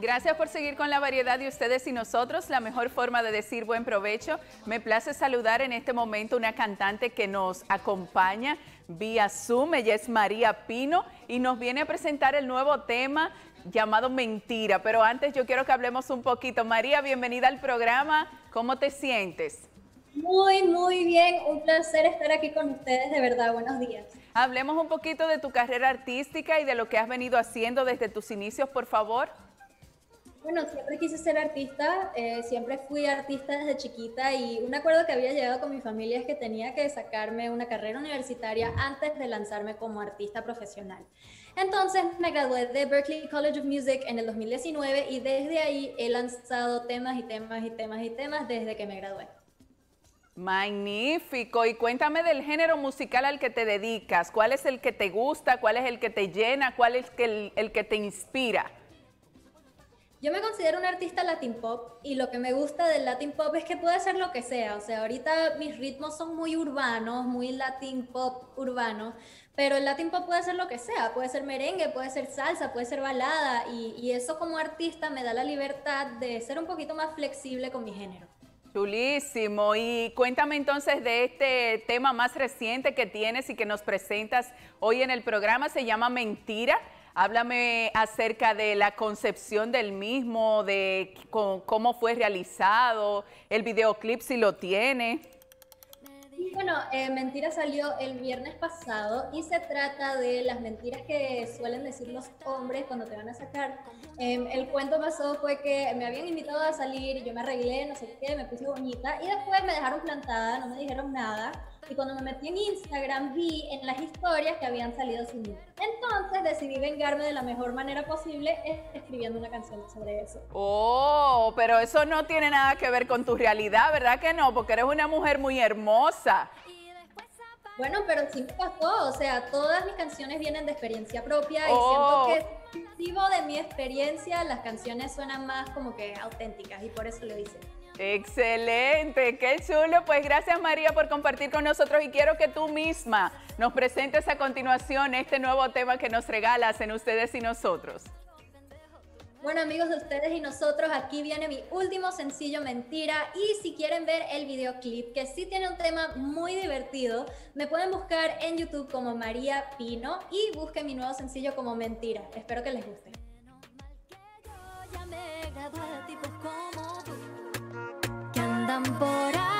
Gracias por seguir con la variedad de ustedes y nosotros, la mejor forma de decir buen provecho. Me place saludar en este momento una cantante que nos acompaña vía Zoom. Ella es María Pino y nos viene a presentar el nuevo tema llamado Mentira. Pero antes yo quiero que hablemos un poquito. María, bienvenida al programa. ¿Cómo te sientes? Muy bien. Un placer estar aquí con ustedes, de verdad. Buenos días. Hablemos un poquito de tu carrera artística y de lo que has venido haciendo desde tus inicios, por favor. Bueno, siempre quise ser artista, siempre fui artista desde chiquita y un acuerdo que había llegado con mi familia es que tenía que sacarme una carrera universitaria antes de lanzarme como artista profesional. Entonces me gradué de Berklee College of Music en el 2019 y desde ahí he lanzado temas y temas desde que me gradué. Magnífico. Y cuéntame del género musical al que te dedicas. ¿Cuál es el que te gusta? ¿Cuál es el que te llena? ¿Cuál es el que te inspira? Yo me considero una artista Latin Pop y lo que me gusta del Latin Pop es que puede ser lo que sea. O sea, ahorita mis ritmos son muy urbanos, muy Latin Pop urbano, pero el Latin Pop puede ser lo que sea. Puede ser merengue, puede ser salsa, puede ser balada y eso como artista me da la libertad de ser un poquito más flexible con mi género. Chulísimo. Y cuéntame entonces de este tema más reciente que tienes y que nos presentas hoy en el programa. Se llama Mentira. Háblame acerca de la concepción del mismo, de cómo fue realizado, el videoclip si lo tiene. Y bueno, Mentira salió el viernes pasado y se trata de las mentiras que suelen decir los hombres cuando te van a sacar. El cuento pasó fue que me habían invitado a salir, yo me arreglé, no sé qué, me puse bonita y después me dejaron plantada, no me dijeron nada. Y cuando me metí en Instagram vi en las historias que habían salido sin mí. Entonces decidí vengarme de la mejor manera posible escribiendo una canción sobre eso. Oh, pero eso no tiene nada que ver con tu realidad, ¿verdad que no? Porque eres una mujer muy hermosa. Bueno, pero sí me pasó, o sea, todas mis canciones vienen de experiencia propia y siento que vivo de mi experiencia, las canciones suenan más como que auténticas y por eso lo hice. Excelente, qué chulo. Pues gracias María por compartir con nosotros y quiero que tú misma nos presentes a continuación este nuevo tema que nos regalas en Ustedes y Nosotros. Bueno amigos de Ustedes y Nosotros, aquí viene mi último sencillo Mentira y si quieren ver el videoclip que sí tiene un tema muy divertido, me pueden buscar en YouTube como María Pino y busquen mi nuevo sencillo como Mentira. Espero que les guste. Andan por ahí.